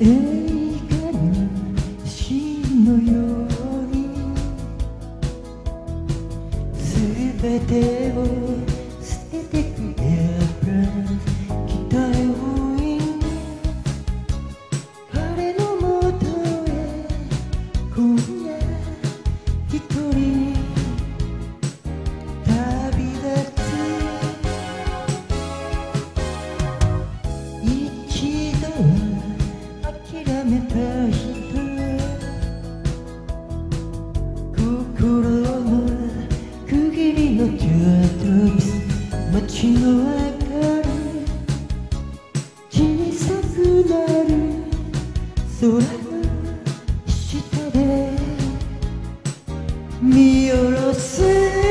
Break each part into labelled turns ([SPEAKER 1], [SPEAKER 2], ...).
[SPEAKER 1] 映画のシーンのように全てを捨ててくエアプラン期待を追い彼のもとへ今夜一人旅立つ一度は諦めた人心の区切りのジャートピス街の明かり小さくなる空の下で見下ろす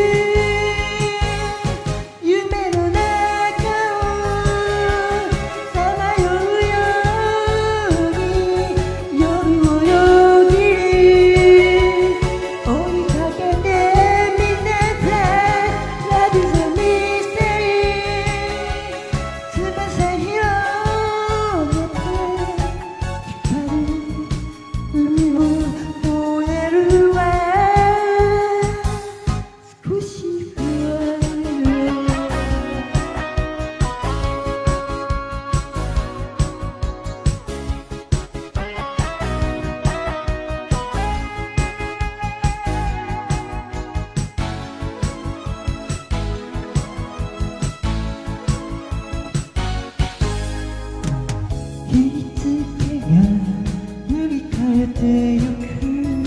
[SPEAKER 1] 夢の中をさまようように夜をよぎり追いかけてみてLove is a mystery 翼広げて光る海を越えるわ少し不安日付が塗り替えてゆく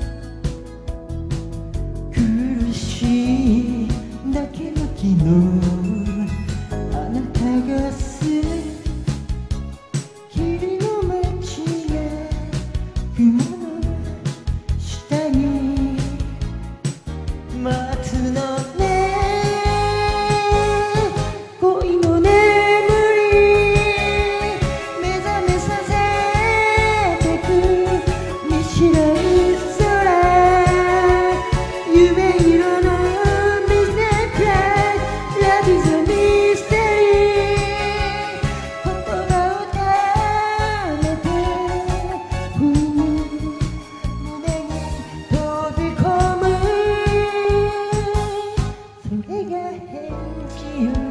[SPEAKER 1] 苦しいだけの昨日あなたが住む霧の街が雲の下に待つのね恋の眠り目覚めさせてく見知らぬ空夢色の水で暗い Love is a mystery 言葉をためて胸に飛び込むそれが平気よ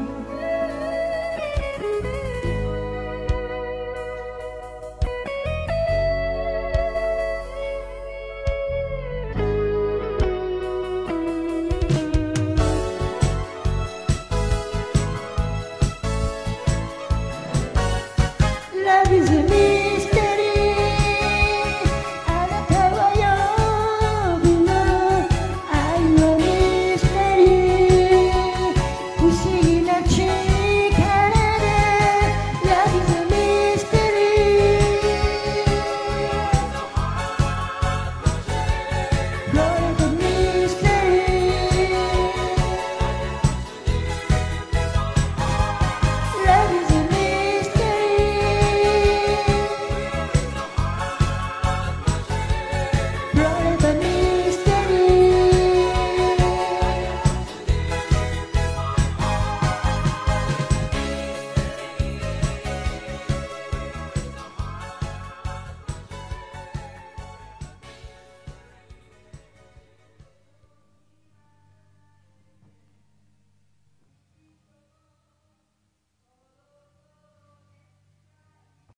[SPEAKER 1] Love is a mystery